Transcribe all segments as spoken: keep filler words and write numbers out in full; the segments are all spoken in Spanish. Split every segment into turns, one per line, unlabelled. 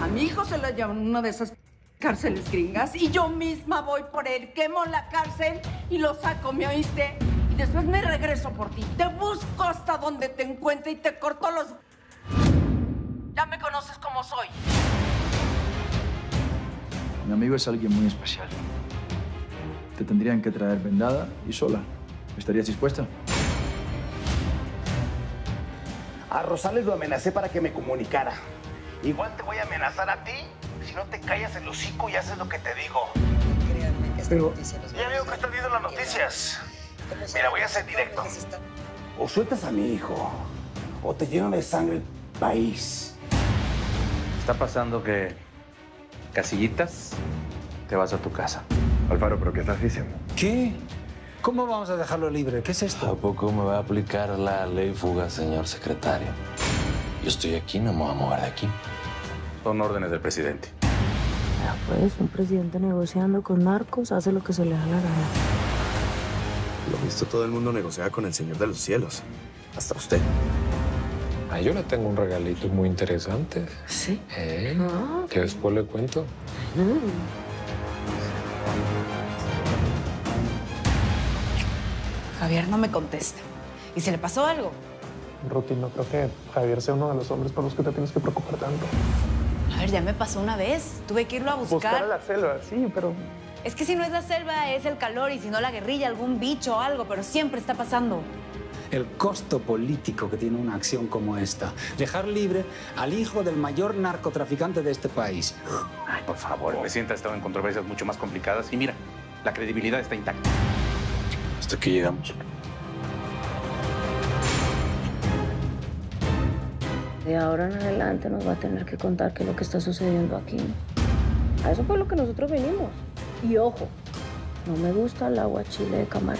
A mi hijo se lo llevan a una de esas cárceles gringas y yo misma voy por él, quemo la cárcel y lo saco, ¿me oíste? Y después me regreso por ti. Te busco hasta donde te encuentre y te corto los... Ya me conoces como soy.
Mi amigo es alguien muy especial. Te tendrían que traer vendada y sola. ¿Estarías dispuesta?
A Rosales lo amenacé para que me comunicara. Igual te voy a amenazar a ti si no te callas el hocico y haces lo que te digo.
Créanme, esta
Pero
noticia los va
ya
a
veo que
hacer.
estás viendo las noticias.
¿Cómo
Mira, voy a ser directo. O sueltas a mi hijo, o te lleno de sangre el país.
Está pasando que, Casillitas, te vas a tu casa.
Alfaro, ¿pero qué estás diciendo?
¿Qué? ¿Cómo vamos a dejarlo libre? ¿Qué es esto?
¿A poco me va a aplicar la ley fuga, señor secretario? Yo estoy aquí, no me voy a mover de aquí.
Son órdenes del presidente.
Ya pues, un presidente negociando con narcos hace lo que se le da la gana.
Lo visto, todo el mundo negociaba con el Señor de los Cielos. Hasta usted.
Ah, yo le tengo un regalito muy interesante.
¿Sí?
¿Eh?
Ah.
Que después le cuento.
Mm.
Javier no me contesta. ¿Y se le pasó algo?
Ruti, no creo que Javier sea uno de los hombres por los que te tienes que preocupar tanto.
A ver, ya me pasó una vez. Tuve que irlo a buscar.
Buscar a la selva, sí, pero...
Es que si no es la selva, es el calor. Y si no, la guerrilla, algún bicho o algo. Pero siempre está pasando.
El costo político que tiene una acción como esta. Dejar libre al hijo del mayor narcotraficante de este país.
Ay, por favor, el presidente ha estado en controversias mucho más complicadas. Y mira, la credibilidad está intacta.
Hasta aquí llegamos.
De ahora en adelante nos va a tener que contar qué es lo que está sucediendo aquí. A eso fue lo que nosotros venimos. Y ojo, no me gusta el agua chile de camarón.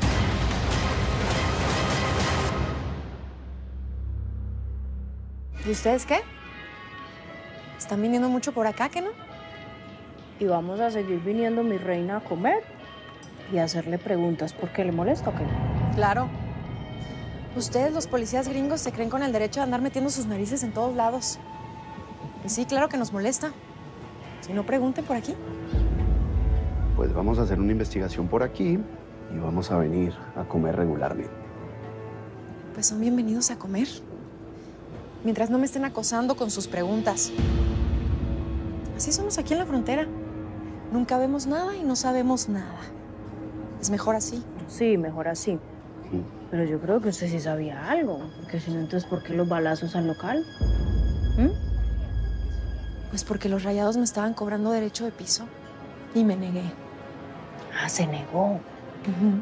¿Y ustedes qué? ¿Están viniendo mucho por acá, qué no?
Y vamos a seguir viniendo, mi reina, a comer y a hacerle preguntas. ¿Por qué le molesta o qué?
Claro. Ustedes, los policías gringos, se creen con el derecho de andar metiendo sus narices en todos lados. Y sí, claro que nos molesta. Si no, pregunten por aquí.
Pues vamos a hacer una investigación por aquí y vamos a venir a comer regularmente.
Pues son bienvenidos a comer. Mientras no me estén acosando con sus preguntas. Así somos aquí en la frontera. Nunca vemos nada y no sabemos nada. Es mejor así.
Sí, mejor así. Pero yo creo que usted sí sabía algo. Porque si no, entonces, ¿por qué los balazos al local? ¿Mm?
Pues porque los rayados me estaban cobrando derecho de piso. Y me negué.
Ah, se negó.
Uh-huh.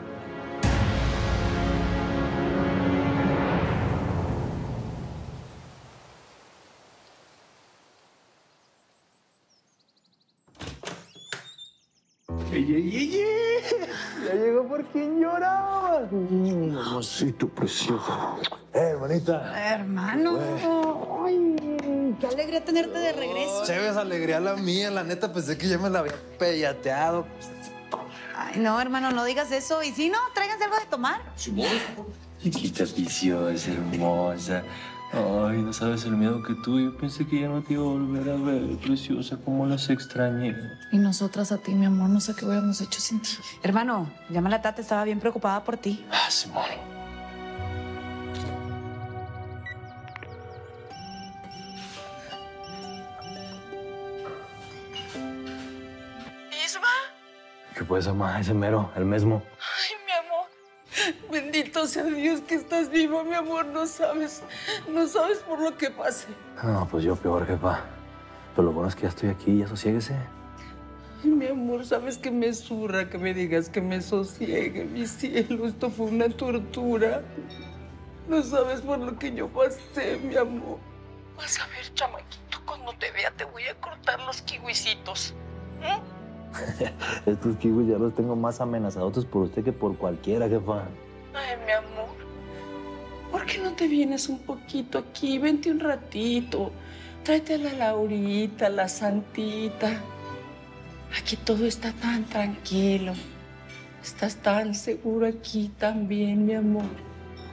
¡Ey, ey, ey, ey! ¡Ya llegó por quien lloraba! Mamacito precioso. Eh, hermanita.
Hermano. Ay, qué alegría tenerte de regreso.
Chévere, alegría la mía. La neta, pensé que ya me la había peyateado.
Ay, no, hermano, no digas eso. Y si no, tráiganse algo de tomar.
Chiquita viciosa, hermosa. Ay, no sabes el miedo que tuve. Yo pensé que ya no te iba a volver a ver, preciosa, como las extrañé.
Y nosotras a ti, mi amor, no sé qué hubiéramos hecho sin ti. Hermano, llama a la Tata, estaba bien preocupada por ti.
Ah, Simón.
¿Isma?
¿Qué pues, mamá? Ese mero, el mismo.
Ay, mi amor. Bendito sea Dios que estás vivo, mi amor. No sabes, no sabes por lo que pasé.
No, pues yo peor, jefa. Pero lo bueno es que ya estoy aquí, ya sosiéguese.
Ay, mi amor, sabes que me zurra que me digas que me sosiegue, mi cielo. Esto fue una tortura. No sabes por lo que yo pasé, mi amor. Vas a ver, chamaquito, cuando te vea te voy a cortar los kiwisitos. ¿Eh?
Estos kiwis ya los tengo más amenazados por usted que por cualquiera, jefa.
Ay, mi amor. ¿Por qué no te vienes un poquito aquí? Vente un ratito. Tráete a la Laurita, la Santita. Aquí todo está tan tranquilo. Estás tan seguro aquí también, mi amor.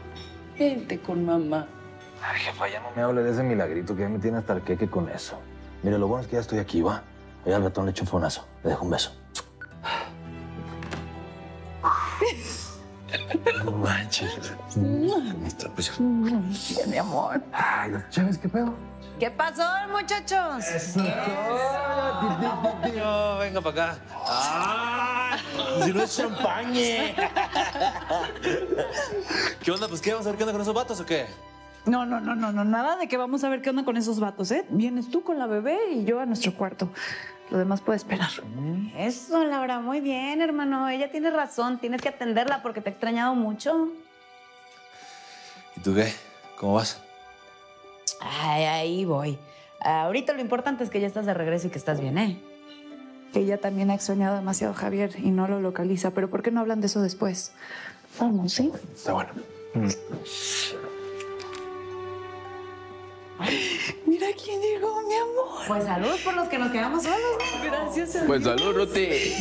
Vente con mamá.
Ay, jefa, ya no me hable de ese milagrito que ya me tiene hasta el queque con eso.
Mire, lo bueno es que ya estoy aquí, ¿va? Allá al ratón le echo un fonazo. Le dejo un beso. No manches. Está pues.
Mi amor.
Ay, ¿sabes qué pedo?
¿Qué pasó, muchachos?
No, venga para acá. ¡Ah! Si no es champañe. ¿Qué onda? Pues, ¿qué? ¿Vamos a ver qué onda con esos vatos o qué?
No, no, no, no, no, nada de que vamos a ver qué onda con esos vatos, ¿eh? Vienes tú con la bebé y yo a nuestro cuarto. Lo demás puede esperar.
Eso, Laura, muy bien, hermano. Ella tiene razón, tienes que atenderla porque te ha extrañado mucho.
¿Y tú qué? ¿Cómo vas?
Ay, ahí voy. Ahorita lo importante es que ya estás de regreso y que estás bien, ¿eh?
Ella también ha extrañado demasiado a Javier y no lo localiza, pero ¿por qué no hablan de eso después? Vamos, ¿sí?
Está bueno. Mm.
Mira quién llegó, mi amor.
Pues salud por los que nos quedamos solos.
Gracias a
Pues
Dios.
salud, Ruti.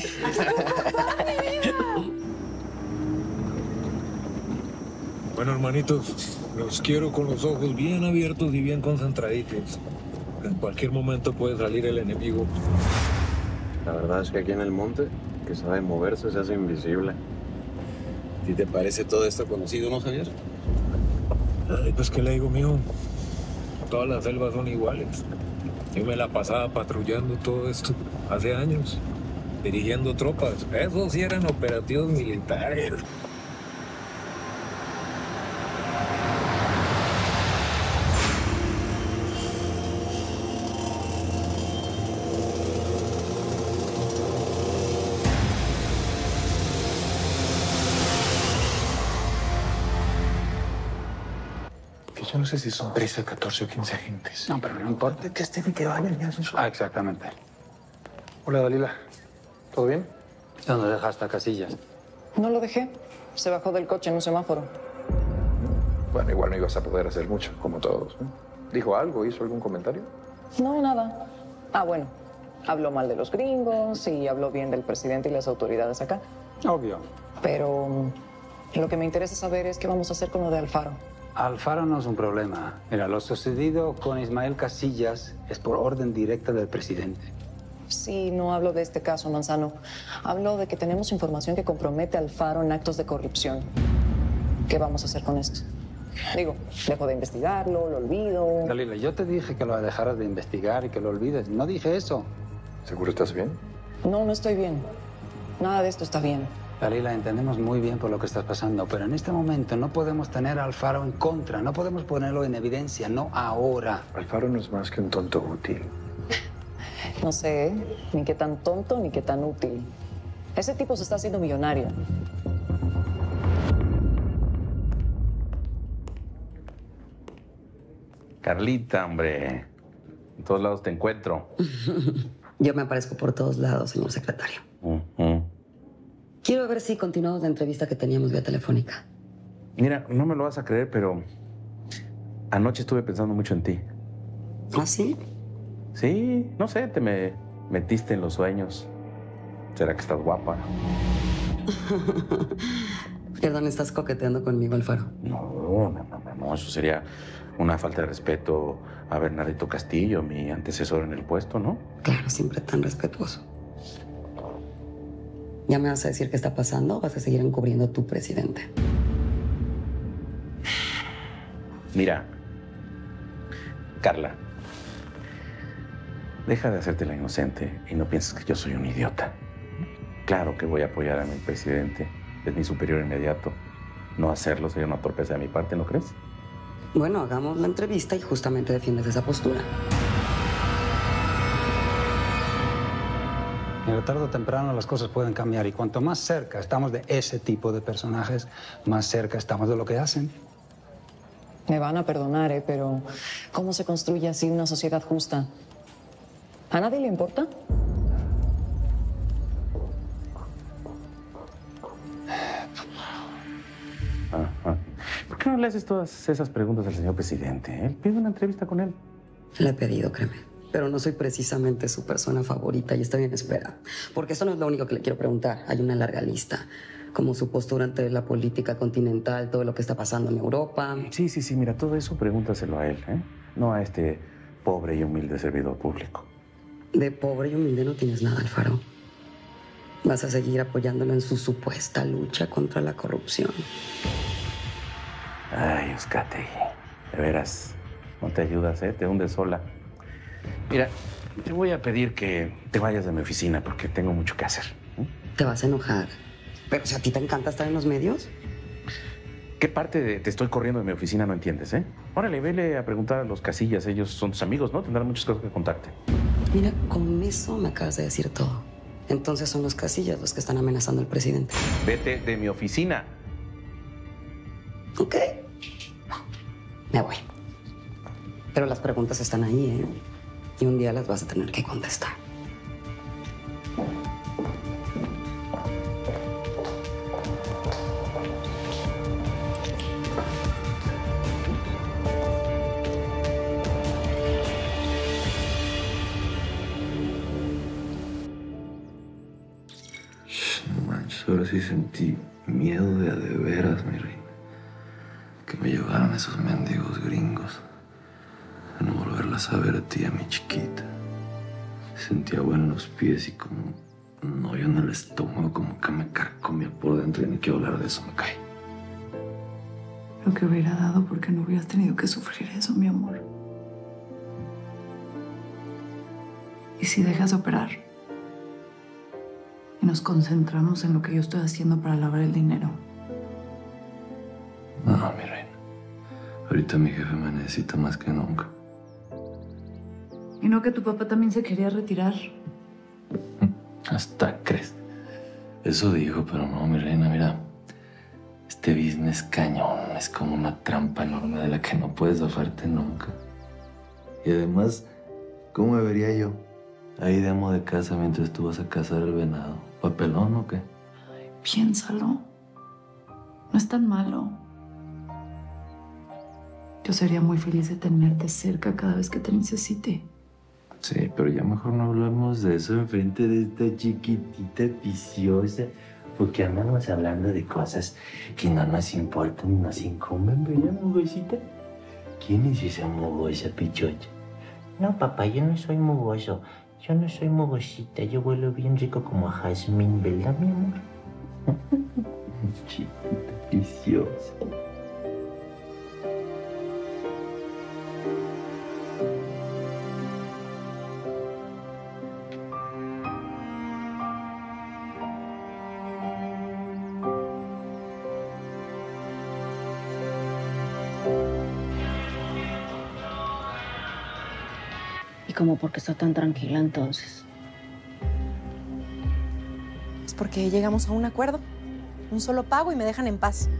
Bueno, hermanitos, los quiero con los ojos bien abiertos y bien concentraditos. En cualquier momento puede salir el enemigo.
La verdad es que aquí en el monte, que sabe moverse, se hace invisible.
¿A ti te parece todo esto conocido, no, Javier?
Ay, pues, ¿qué le digo, mijo? Todas las selvas son iguales. Yo me la pasaba patrullando todo esto hace años, dirigiendo tropas. Esos sí eran operativos militares.
Yo no sé si son trece, catorce o quince agentes.
No, pero no importa que estén y que vayan. Ya son... Ah, exactamente.
Hola, Dalila. ¿Todo bien?
¿Dónde dejaste a Casillas?
No lo dejé. Se bajó del coche en un semáforo.
Bueno, igual no ibas a poder hacer mucho, como todos, ¿no? ¿Dijo algo? ¿Hizo algún comentario?
No, nada. Ah, bueno. Habló mal de los gringos y habló bien del presidente y las autoridades acá.
Obvio.
Pero um, lo que me interesa saber es qué vamos a hacer con lo de Alfaro.
Alfaro no es un problema. Mira, lo sucedido con Ismael Casillas es por orden directa del presidente.
Sí, no hablo de este caso, Manzano. Hablo de que tenemos información que compromete a Alfaro en actos de corrupción. ¿Qué vamos a hacer con esto? Digo, dejo de investigarlo, lo olvido.
Dalila, yo te dije que lo dejaras de investigar y que lo olvides. No dije eso.
¿Seguro estás bien?
No, no estoy bien. Nada de esto está bien.
Dalila, entendemos muy bien por lo que estás pasando, pero en este momento no podemos tener a Alfaro en contra, no podemos ponerlo en evidencia, no ahora.
Alfaro no es más que un tonto útil.
No sé, ¿eh? Ni qué tan tonto ni qué tan útil. Ese tipo se está haciendo millonario.
Carlita, hombre. En todos lados te encuentro.
Yo me aparezco por todos lados, señor secretario.
Uh-huh.
Quiero ver si continuamos la entrevista que teníamos vía telefónica.
Mira, no me lo vas a creer, pero anoche estuve pensando mucho en ti.
¿Ah, sí?
Sí, no sé, te me metiste en los sueños. ¿Será que estás guapa?
Perdón, ¿estás coqueteando conmigo, Alfaro?
No, no, no, no, eso sería una falta de respeto a Bernardito Castillo, mi antecesor en el puesto, ¿no?
Claro, siempre tan respetuoso. ¿Ya me vas a decir qué está pasando o vas a seguir encubriendo a tu presidente?
Mira, Carla, deja de hacerte la inocente y no pienses que yo soy un idiota. Claro que voy a apoyar a mi presidente, es mi superior inmediato. No hacerlo sería una torpeza de mi parte, ¿no crees?
Bueno, hagamos la entrevista y justamente defiendes esa postura.
Mira, tarde o temprano las cosas pueden cambiar y cuanto más cerca estamos de ese tipo de personajes, más cerca estamos de lo que hacen.
Me van a perdonar, ¿eh? Pero ¿cómo se construye así una sociedad justa? ¿A nadie le importa?
Ajá. ¿Por qué no le haces todas esas preguntas al señor presidente? Él pide una entrevista con él.
Le he pedido, créeme. Pero no soy precisamente su persona favorita y estoy en espera. Porque eso no es lo único que le quiero preguntar. Hay una larga lista. Como su postura ante la política continental, todo lo que está pasando en Europa.
Sí, sí, sí. Mira, todo eso pregúntaselo a él, ¿eh? No a este pobre y humilde servidor público.
De pobre y humilde no tienes nada, Alfaro. Vas a seguir apoyándolo en su supuesta lucha contra la corrupción.
Ay, Euskadi, de veras, no te ayudas, ¿eh? Te hundes sola. Mira, te voy a pedir que te vayas de mi oficina porque tengo mucho que hacer. ¿eh?
Te vas a enojar. Pero si a ti te encanta estar en los medios.
¿Qué parte de te estoy corriendo de mi oficina no entiendes, eh? Órale, vele a preguntar a los Casillas. Ellos son tus amigos, ¿no? Tendrán muchas cosas que contarte.
Mira, con eso me acabas de decir todo. Entonces son los Casillas los que están amenazando al presidente.
Vete de mi oficina.
Ok. Me voy. Pero las preguntas están ahí, ¿eh? Y un día las vas a tener que contestar.
Ahora sí sentí miedo de a de veras, mi reina. Que me llevaran esos mendigos gringos. A no volverlas a ver a ti, a mi chiquita. Sentía agua en los pies y como un hoyo en el estómago, como que me carcomía por dentro y ni quiero hablar de eso, me cae.
Lo que hubiera dado porque no hubieras tenido que sufrir eso, mi amor. ¿Y si dejas de operar? Y nos concentramos en lo que yo estoy haciendo para lavar el dinero.
No, mi reina. Ahorita mi jefe me necesita más que nunca.
¿Y no que tu papá también se quería retirar?
Hasta crees. Eso dijo, pero no, mi reina, mira. Este business cañón es como una trampa enorme de la que no puedes zafarte nunca. Y además, ¿cómo me vería yo? Ahí de amo de casa mientras tú vas a cazar el venado. ¿Papelón o qué?
Piénsalo. No es tan malo. Yo sería muy feliz de tenerte cerca cada vez que te necesite.
Sí, pero ya mejor no hablamos de eso enfrente de esta chiquitita viciosa, porque andamos hablando de cosas que no nos importan ni nos incumben, ¿verdad, mugosita? ¿Quién es esa mugosa pichocha? No, papá, yo no soy mugoso. Yo no soy mugosita. Yo huelo bien rico como a jazmín, ¿verdad, mi amor? Chiquita viciosa.
¿Y cómo por qué está tan tranquila entonces?
Es porque llegamos a un acuerdo. Un solo pago y me dejan en paz.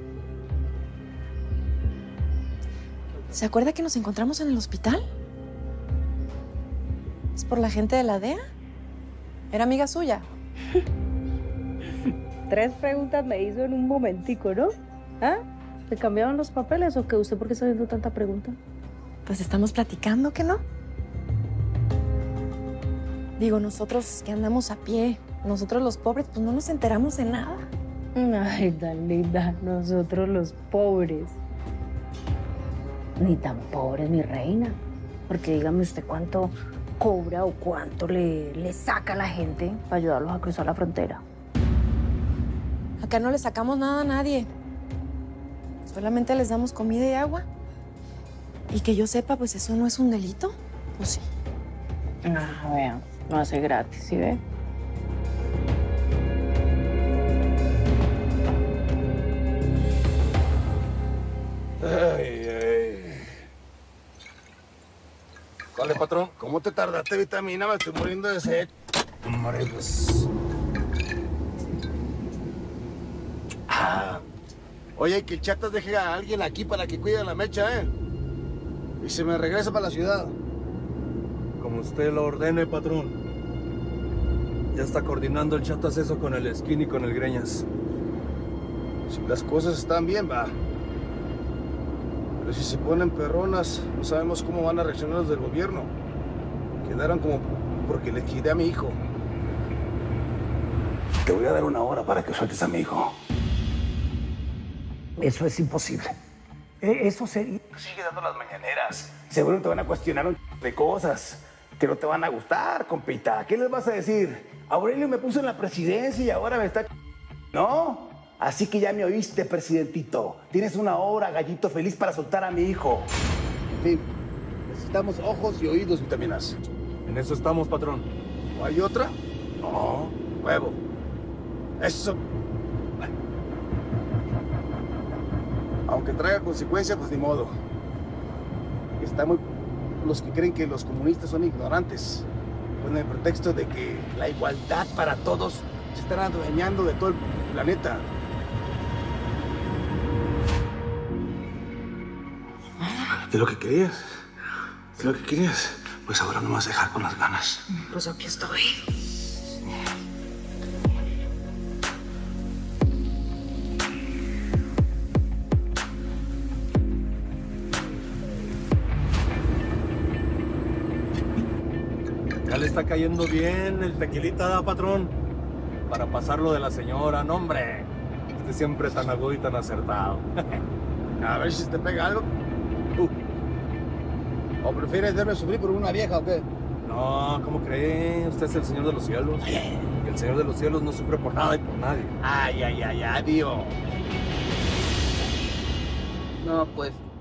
¿Se acuerda que nos encontramos en el hospital? ¿Es por la gente de la D E A? ¿Era amiga suya?
Tres preguntas me hizo en un momentico, ¿no? ¿Ah? ¿Te cambiaron los papeles o qué? ¿Usted por qué está haciendo tanta pregunta?
Pues estamos platicando, ¿que no? Digo, nosotros que andamos a pie, nosotros los pobres, pues no nos enteramos de nada.
Ay, tan linda, nosotros los pobres. Ni tan pobres, mi reina. Porque dígame usted cuánto cobra o cuánto le, le saca a la gente para ayudarlos a cruzar la frontera.
Acá no le sacamos nada a nadie. Solamente les damos comida y agua. Y que yo sepa, pues eso no es un delito. Pues sí.
Ah, vean, no hace gratis, ¿sí ve?
Ay, ay. Vale, patrón. ¿Cómo te tardaste, vitamina? Me estoy muriendo de sed. Hombre, pues... Ah. Oye, que el chatas deje a alguien aquí para que cuide la mecha, ¿eh? Y se me regresa para la ciudad.
Como usted lo ordene, patrón. Ya está coordinando el chatas eso con el Skin y con el Greñas.
Si las cosas están bien, va. Pero si se ponen perronas, no sabemos cómo van a reaccionar los del gobierno. Quedaron como porque les quité a mi hijo.
Te voy a dar una hora para que sueltes a mi hijo.
Eso es imposible.
E- Eso sería... Sigue dando las mañaneras. Seguro te van a cuestionar un de cosas que no te van a gustar, compita. ¿Qué les vas a decir? Aurelio me puso en la presidencia y ahora me está... ¿No? Así que ya me oíste, presidentito. Tienes una hora, gallito feliz, para soltar a mi hijo. En fin, necesitamos ojos y oídos, vitaminas.
En eso estamos, patrón.
¿No hay otra? No, huevo. Eso. Aunque traiga consecuencias, pues ni modo. Está muy... Los que creen que los comunistas son ignorantes, con el pretexto de que la igualdad para todos se están adueñando de todo el planeta. ¿Qué es lo que querías? ¿Qué es lo que querías? Pues ahora no me vas a dejar con las ganas.
Pues aquí estoy.
Ya le está cayendo bien el tequilita, ¿da, patrón? Para pasarlo de la señora, no, hombre. Usted siempre tan agudo y tan acertado.
A ver si te pega algo. Uh. ¿O prefieres verme sufrir por una vieja o qué?
No, ¿cómo cree? Usted es el señor de los cielos. Y el señor de los cielos no sufre por nada y por nadie.
Ay, ay, ay, adiós.
No, pues